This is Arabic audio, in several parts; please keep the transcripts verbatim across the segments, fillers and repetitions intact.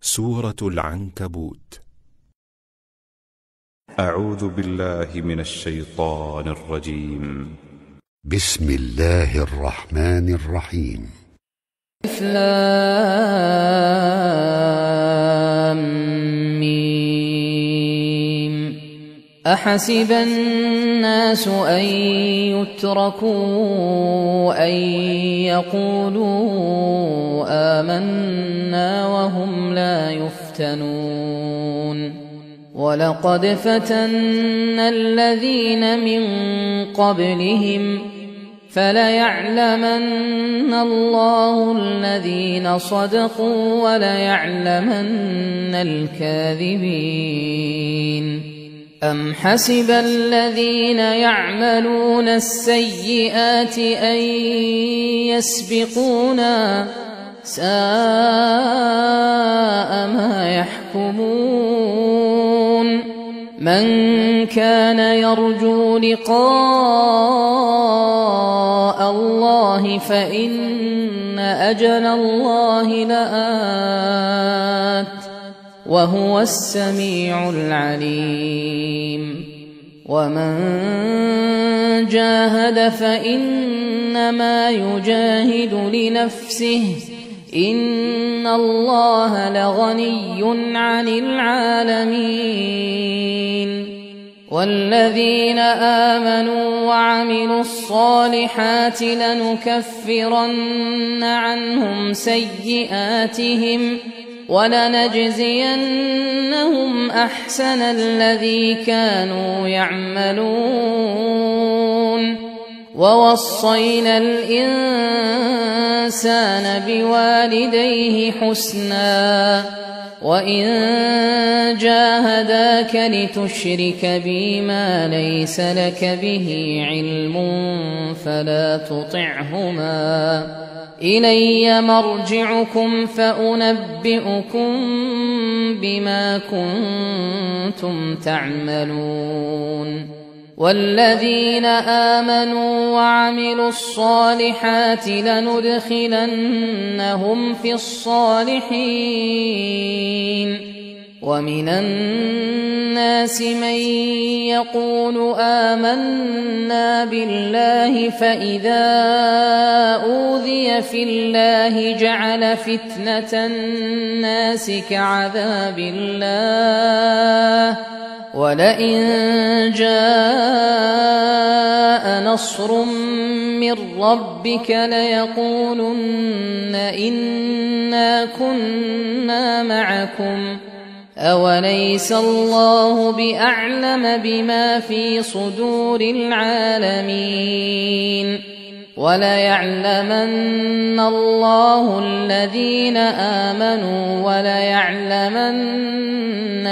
سورة العنكبوت. أعوذ بالله من الشيطان الرجيم. بسم الله الرحمن الرحيم. ألف لام ميم. أحسب الناس أن يتركوا أن يقولوا آمنا وهم لا يفتنون ولقد فتنا الذين من قبلهم فليعلمن الله الذين صدقوا وليعلمن الكاذبين. أم حسب الذين يعملون السيئات أن يسبقونا ساء ما يحكمون. من كان يرجو لقاء الله فإن أجل الله لآت وهو السميع العليم. ومن جاهد فإنما يجاهد لنفسه إن الله لغني عن العالمين. والذين آمنوا وعملوا الصالحات لنكفرن عنهم سيئاتهم ولنجزينهم أحسن الذي كانوا يعملون. ووصينا الإنسان بوالديه حسنا وإن جاهداك لتشرك بي ما ليس لك به علم فلا تطعهما إلي مرجعكم فأنبئكم بما كنتم تعملون. والذين آمنوا وعملوا الصالحات لندخلنهم في الصالحين. ومن الناس من يقول آمنا بالله فإذا أوذي في الله جعل فتنة الناس كعذاب الله ولئن جاء نصر من ربك ليقولن إنا كنا معكم أوليس الله بأعلم بما في صدور العالمين. وليعلمن الله الذين آمنوا وليعلمن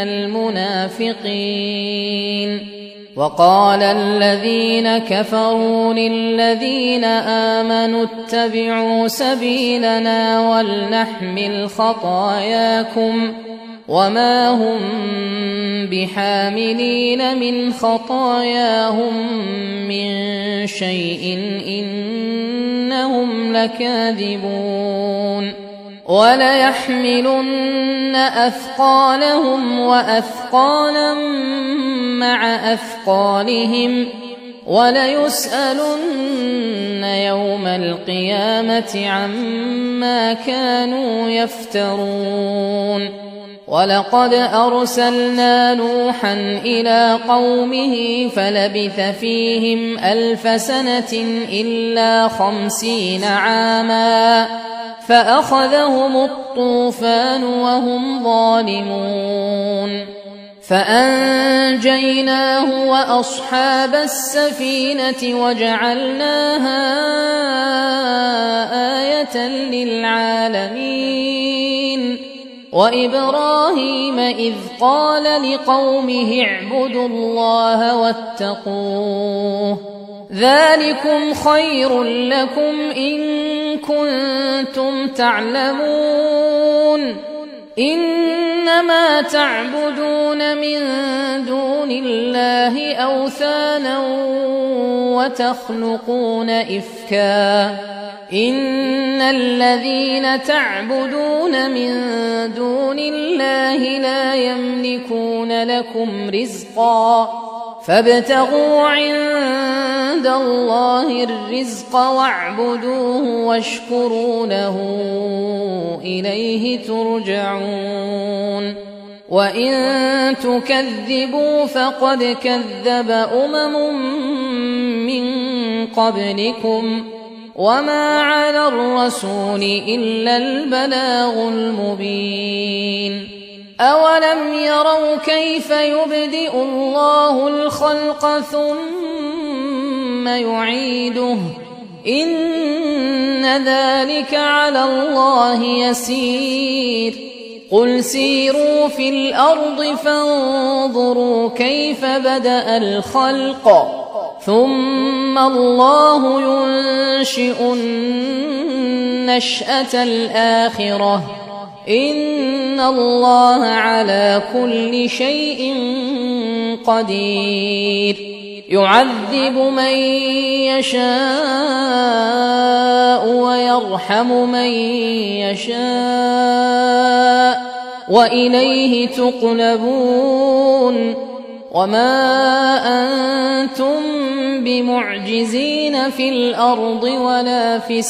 المنافقين. وقال الذين كفروا للذين آمنوا اتبعوا سبيلنا ولنحمل خطاياكم وما هم بحاملين من خطاياهم من شيء إنهم لكاذبون. وليحملن أثقالهم وأثقالا مع أثقالهم وليسألن يوم القيامة عما كانوا يفترون. ولقد أرسلنا نوحا إلى قومه فلبث فيهم ألف سنة إلا خمسين عاما فأخذهم الطوفان وهم ظالمون فأنجيناه وأصحاب السفينة وجعلناها آية للعالمين. وإبراهيم إذ قال لقومه اعبدوا الله واتقوه ذلكم خير لكم إن كنتم تعلمون. إنما تعبدون من دون الله أوثانا وتخلقون إفكا إن الذين تعبدون من دون الله لا يملكون لكم رزقا فابتغوا عند الله الرزق واعبدوه واشكروا له إليه ترجعون وإن تكذبوا فقد كذب أمم من قبلكم وما على الرسول إلا البلاغ المبين أولم يروا كيف يبدئ الله الخلق ثم يعيده إن ذلك على الله يسير قل سيروا في الأرض فانظروا كيف بدأ الخلق ثم الله ينشئ النشأة الآخرة إن الله على كل شيء قدير يعذب من يشاء ويرحم من يشاء وإليه تقلبون وما أنتم بمعجزين في الأرض ولا في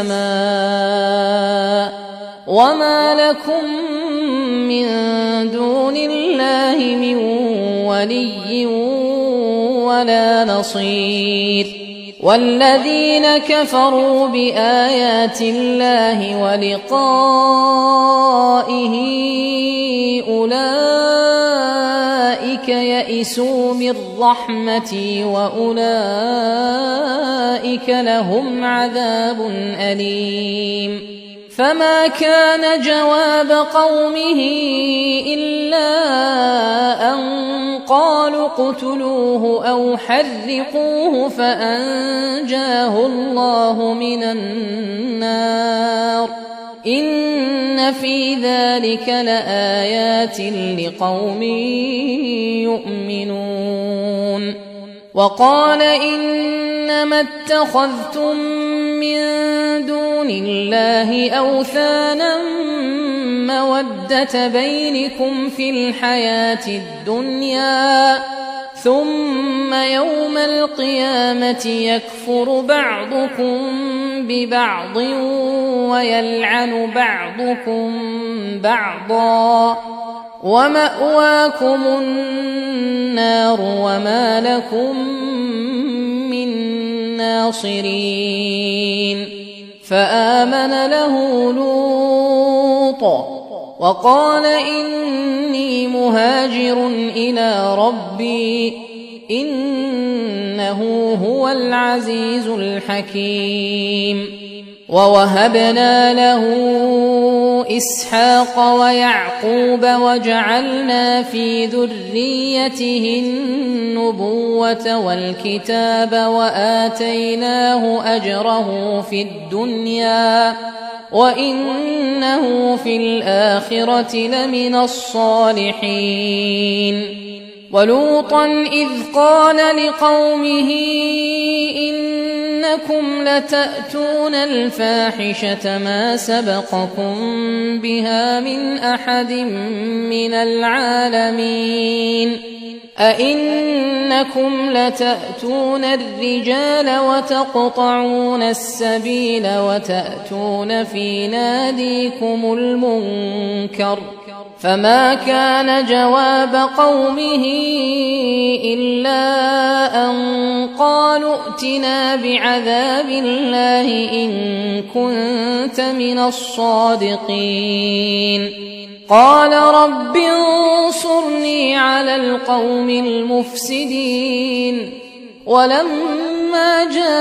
السماء وما لكم من دون الله من ولي ولا نصير والذين كفروا بآيات الله ولقائه أولئك يئسوا من رحمتي وأولئك لهم عذاب أليم فما كان جواب قومه إلا أن قالوا اقتلوه أو حرقوه فأنجاه الله من النار إن في ذلك لآيات لقوم يؤمنون وقال إنما اتخذتم من دون الله أوثانا مودة بينكم في الحياة الدنيا ثم يوم القيامة يكفر بعضكم ببعض ويلعن بعضكم بعضا ومأواكم النار وما لكم من ناصرين فآمن له لوط وقال إني مهاجر إلى ربي إنه هو العزيز الحكيم ووهبنا له إسحاق ويعقوب وجعلنا في ذريته النبوة والكتاب وآتيناه أجره في الدنيا وإنه في الآخرة لمن الصالحين ولوطا إذ قال لقومه إنكم لتأتون الفاحشة ما سبقكم بها من أحد من العالمين أئنكم لتأتون الرجال وتقطعون السبيل وتأتون في ناديكم المنكر فما كان جواب قومه إلا أن قالوا ائتنا بعذاب الله إن كنت من الصادقين قال رب انصرني على القوم المفسدين ولما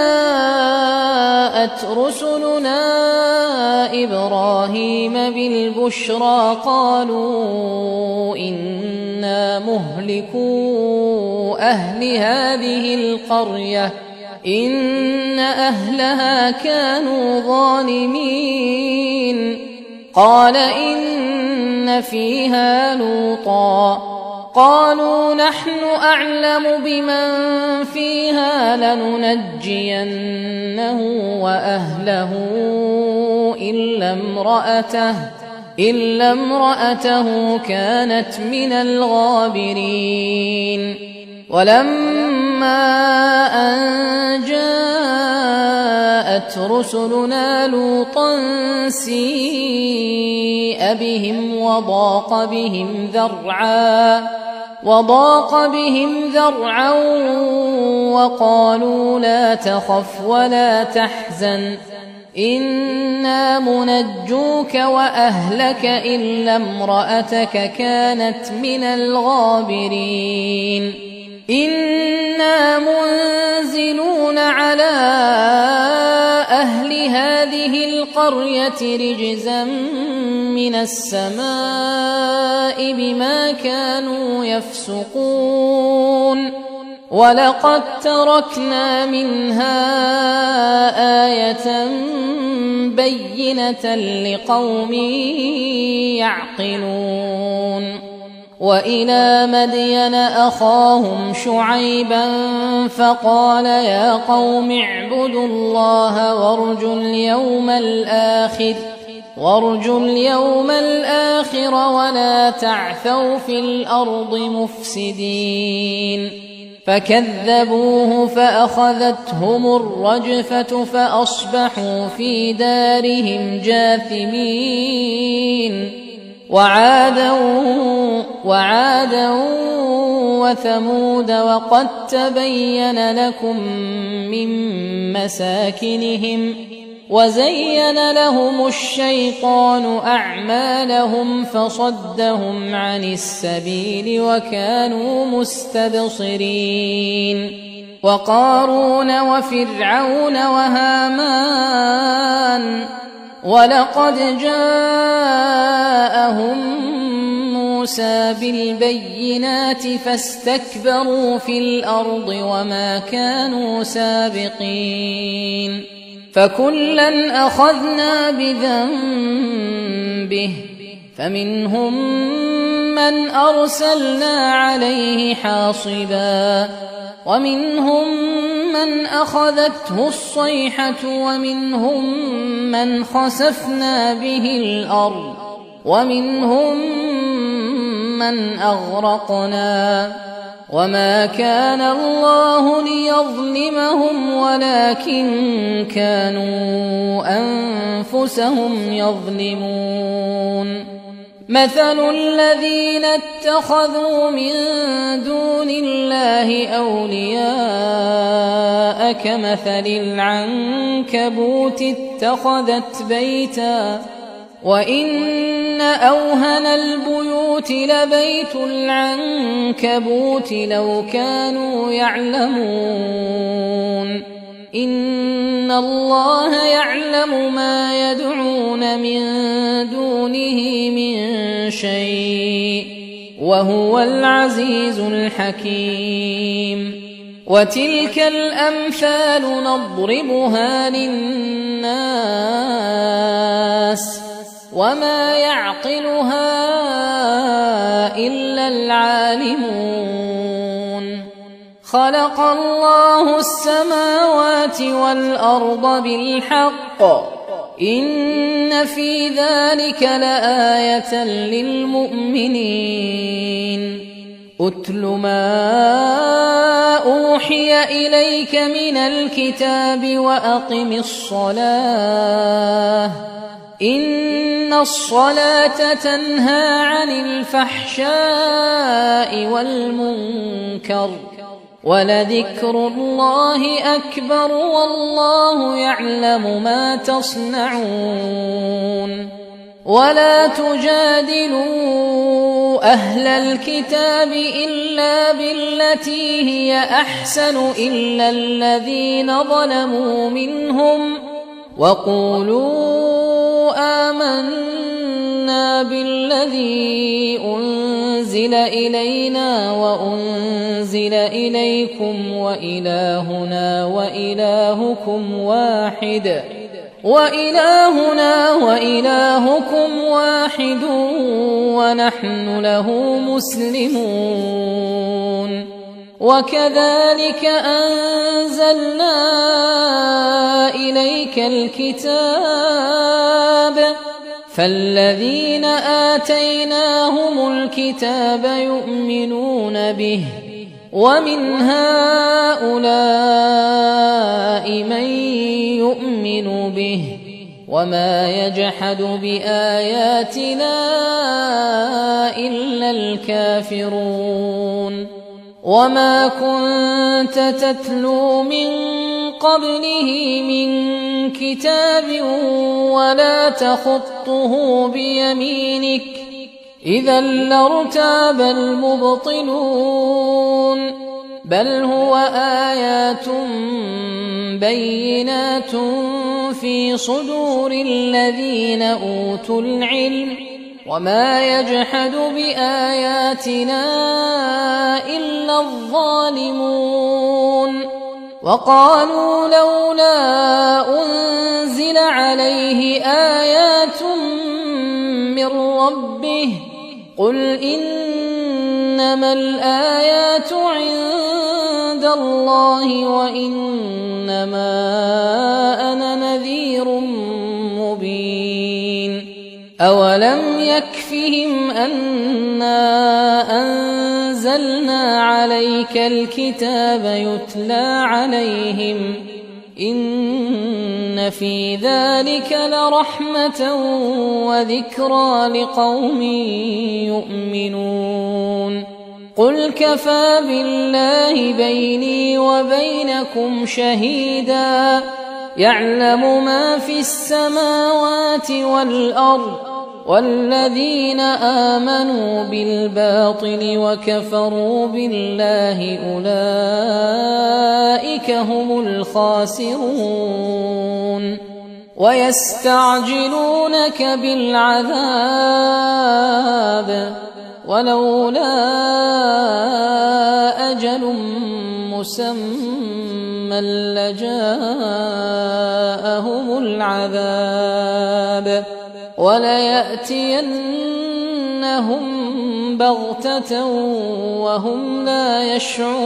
جاءت رسلنا إبراهيم بالبشرى قالوا إنا مهلكو أهل هذه القرية إن أهلها كانوا ظالمين قال إن فيها لوطا قالوا نحن أعلم بمن فيها لننجينه وأهله إلا امرأته إلا امرأته كانت من الغابرين ولما أن جاءت رسلنا لوطا سيء بهم وضاق بهم ذرعا وضاق بهم ذرعا وقالوا لا تخف ولا تحزن إنا منجوك وأهلك إلا امرأتك كانت من الغابرين إنا منزلون على أهل هذه القرية رجزا من السماء بما كانوا يفسقون ولقد تركنا منها آية بينة لقوم يعقلون وإلى مدين أخاهم شعيبا فقال يا قوم اعبدوا الله وارجوا اليوم الآخر وارجوا اليوم الآخر ولا تعثوا في الأرض مفسدين فكذبوه فأخذتهم الرجفة فأصبحوا في دارهم جاثمين وعادا وعادا وثمود وقد تبين لكم من مساكنهم وزين لهم الشيطان أعمالهم فصدهم عن السبيل وكانوا مستبصرين وقارون وفرعون وهامان ولقد جاءهم موسى بالبينات فاستكبروا في الأرض وما كانوا سابقين فكلا أخذنا بذنبه فمنهم من أرسلنا عليه حاصبا ومنهم من أخذته الصيحة ومنهم من خسفنا به الأرض ومنهم من أغرقنا وما كان الله ليظلمهم ولكن كانوا أنفسهم يظلمون مثل الذين اتخذوا من دون الله أولياء كمثل العنكبوت اتخذت بيتا وإن أوهن البيوت لبيت العنكبوت لو كانوا يعلمون إن الله يعلم ما يدعون من دونه من شيء وهو العزيز الحكيم وتلك الأمثال نضربها للناس وما يعقلها إلا العالمون خلق الله السماوات والأرض بالحق إن في ذلك لآية للمؤمنين أتل ما أوحي إليك من الكتاب وأقم الصلاة إن الصلاة تنهى عن الفحشاء والمنكر ولذكر الله أكبر والله يعلم ما تصنعون ولا تجادلوا أهل الكتاب إلا بالتي هي أحسن إلا الذين ظلموا منهم وقولوا آمنا بالذي أنزل إلينا وأنزل إليكم وإلهنا وإلهكم واحد وإلهنا وإلهكم واحد ونحن له مسلمون وكذلك أنزلنا إليك الكتاب فالذين آتيناهم الكتاب يؤمنون به ومن هؤلاء من يؤمن به وما يجحد بآياتنا إلا الكافرون وما كنت تتلو من قبله من كتاب ولا تخطه بيمينك إذا لارتاب المبطلون بل هو آيات بينات في صدور الذين أوتوا العلم وما يجحد بآياتنا إلا الظالمون وقالوا لولا أنزل عليه آيات من ربه قل إنما الآيات عند الله وإنما أنا نذير مبين أولم يكفهم أنا أنزلنا عليك الكتاب يتلى عليهم إن في ذلك لرحمة وذكرى لقوم يؤمنون قل كفى بالله بيني وبينكم شهيدا يعلم ما في السماوات والأرض والذين آمنوا بالباطل وكفروا بالله أولئك هم الخاسرون ويستعجلونك بالعذاب ولولا أجل مسمى لجاءهم العذاب وليأتينهم بغتة وهم لا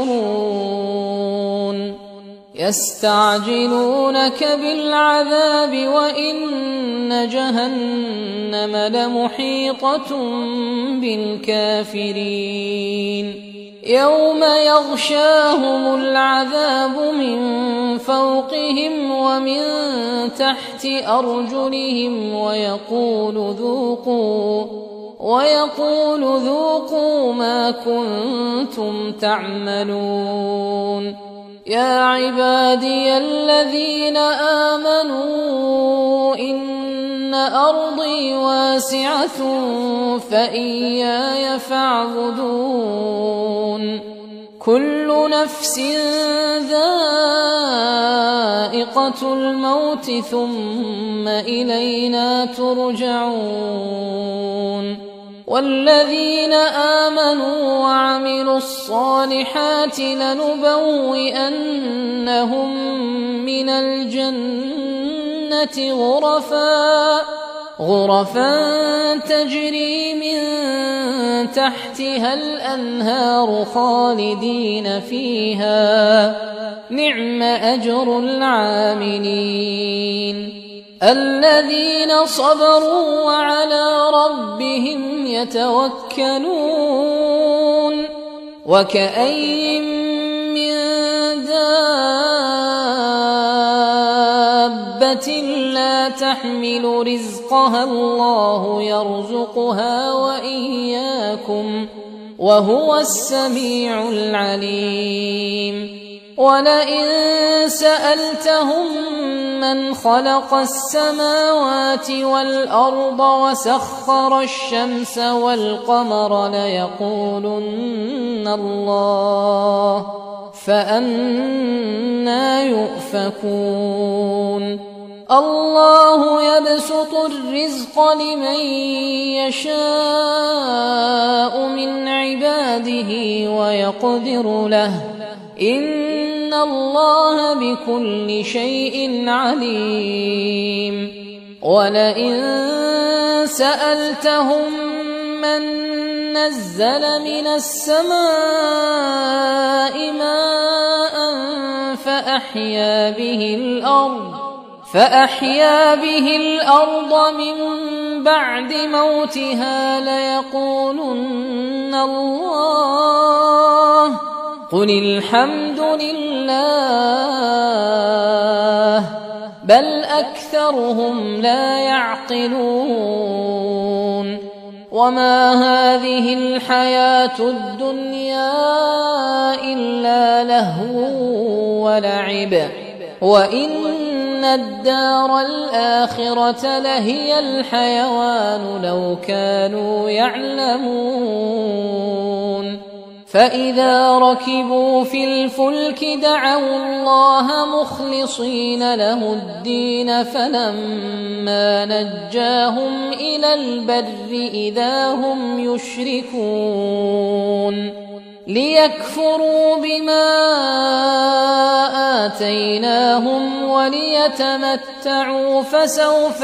يشعرون يستعجلونك بالعذاب وإن جهنم لمحيطة بالكافرين يوم يغشاهم العذاب من فوقهم ومن تحت أرجلهم ويقول ذوقوا ويقول ذوقوا ما كنتم تعملون يا عبادي الذين آمنوا إن أرضي واسعة فإياي فاعبدون كل نفس ذائقة الموت ثم إلينا ترجعون والذين آمنوا وعملوا الصالحات لنبوئنهم من الجنة غرفا غرفا تجري من تحتها الأنهار خالدين فيها نعم أجر العاملين الذين صبروا وعلى ربهم يتوكلون وكأين من دابة لا تحمل رزقها الله يرزقها وإياكم وهو السميع العليم ولئن سألتهم من خلق السماوات والأرض وسخر الشمس والقمر ليقولن الله فأنى يؤفكون الله يبسط الرزق لمن يشاء من عباده ويقدر له إن الله بكل شيء عليم ولئن سألتهم من نزل من السماء ماء فأحيا به الأرض فأحيا به الأرض من بعد موتها ليقولن الله قل الحمد لله بل أكثرهم لا يعقلون وما هذه الحياة الدنيا إلا لهو ولعب وإن الدار الآخرة لهي الحيوان لو كانوا يعلمون فإذا ركبوا في الفلك دعوا الله مخلصين له الدين فلما نجاهم إلى البر إذا هم يشركون ليكفروا بما آتيناهم وليتمتعوا فسوف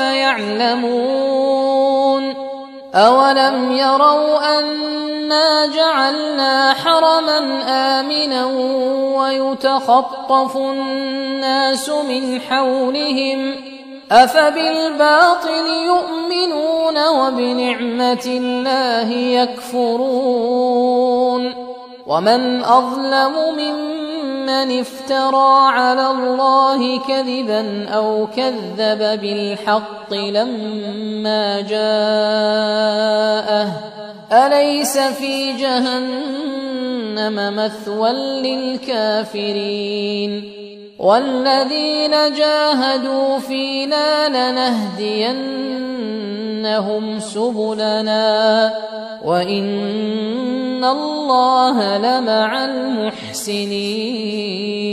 يعلمون أولم يروا أنا جعلنا حرما آمنا ويتخطف الناس من حولهم أفبالباطل يؤمنون وبنعمة الله يكفرون ومن أظلم ممن افترى على الله كذبا أو كذب بالحق لما جاءه أليس في جهنم مثوى للكافرين والذين جاهدوا فينا لنهدينهم سبلنا وإن الله لمع المحسنين